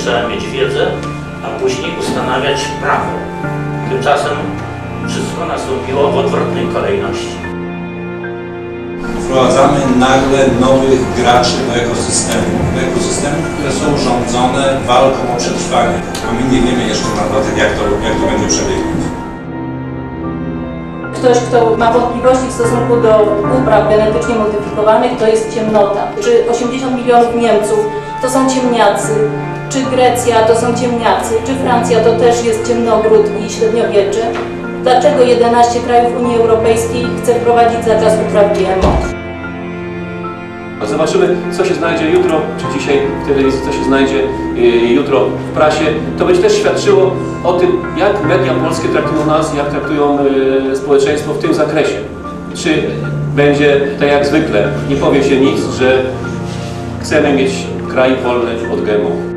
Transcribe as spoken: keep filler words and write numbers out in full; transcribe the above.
trzeba mieć wiedzę, a później ustanawiać prawo. Tymczasem wszystko nastąpiło w odwrotnej kolejności. Wprowadzamy nagle nowych graczy do ekosystemu, do ekosystemu, które są rządzone walką o przetrwanie, a my nie wiemy jeszcze naprawdę, jak to, jak to będzie przebiegać. Ktoś, kto ma wątpliwości w stosunku do upraw genetycznie modyfikowanych, to jest ciemnota. Czy osiemdziesiąt milionów Niemców to są ciemniacy, czy Grecja to są ciemniacy, czy Francja to też jest ciemnogród i średniowiecze? Dlaczego jedenaście krajów Unii Europejskiej chce wprowadzić zakaz upraw G M O? Zobaczymy, co się znajdzie jutro, czy dzisiaj w telewizji, co się znajdzie jutro w prasie. To będzie też świadczyło o tym, jak media polskie traktują nas, jak traktują społeczeństwo w tym zakresie. Czy będzie tak jak zwykle, nie powie się nic, że chcemy mieć kraj wolny od G M O.